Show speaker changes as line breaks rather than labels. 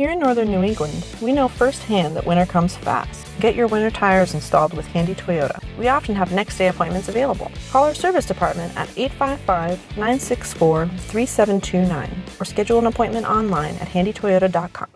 Here in northern New England, we know firsthand that winter comes fast. Get your winter tires installed with Handy Toyota. We often have next-day appointments available. Call our service department at 855-964-3729 or schedule an appointment online at handytoyota.com.